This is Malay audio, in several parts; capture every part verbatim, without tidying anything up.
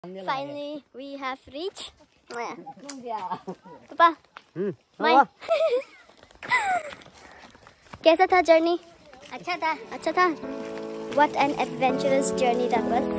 Finally, we have reached. Papa, my कैसा था जर्नी? अच्छा था अच्छा था. What an adventurous journey that was.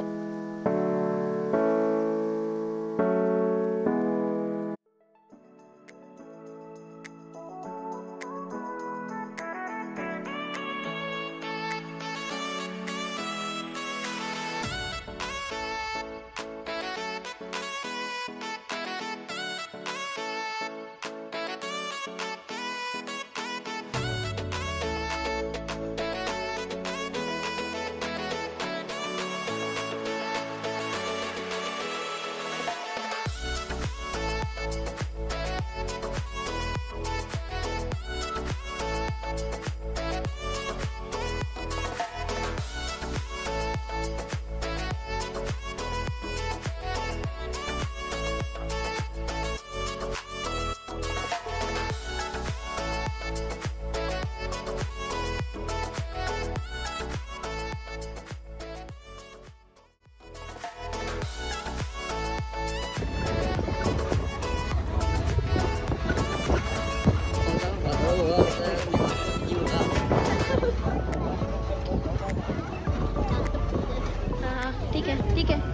ठीक है ठीक है.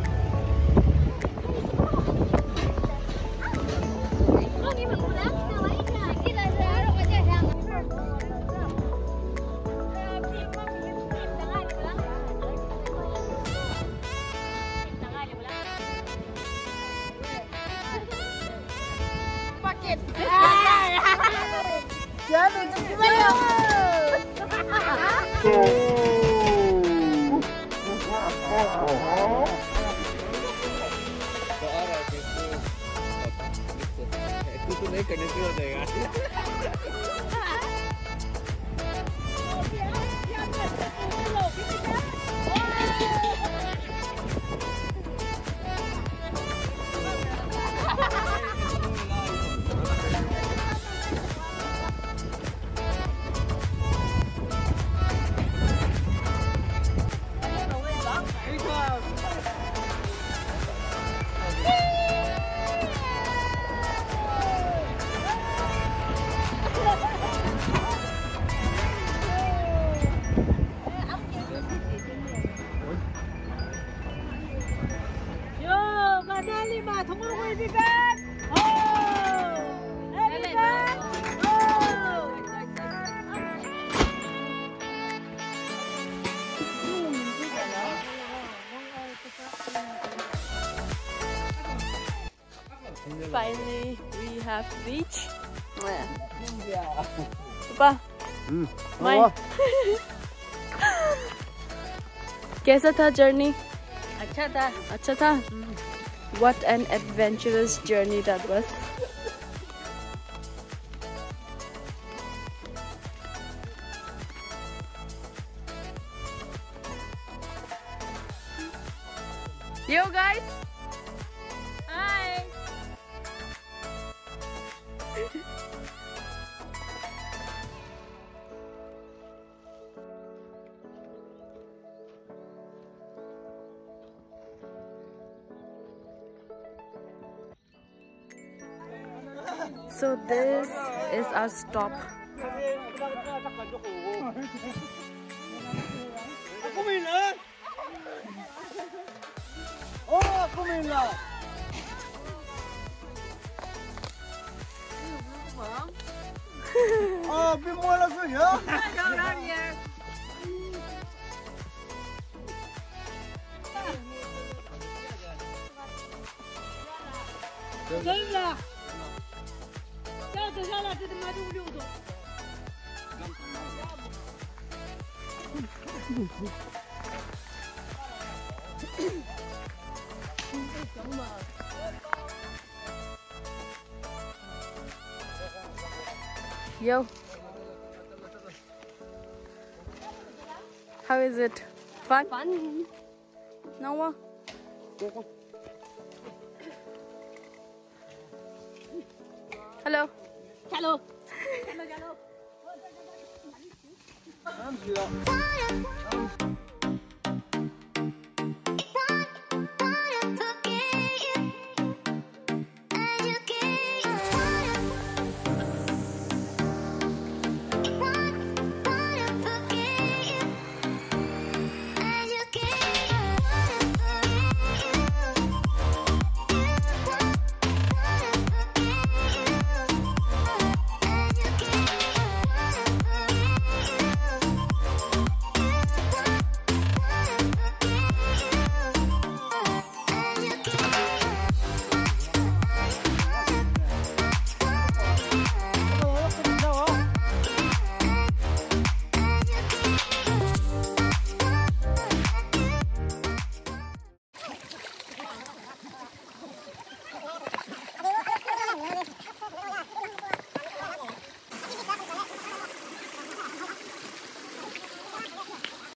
तो नहीं करने से हो जाएगा. Finally, we have reached. Papa, my कैसा था जर्नी? अच्छा था अच्छा था. What an adventurous journey that was. Yo guys. Hi. So this is our stop. Oh, bị mua là gì nhá? 真的要等下来这他妈就六种 Yo, how is it? Fun? Fun. No more? Hello. Hello. Hello.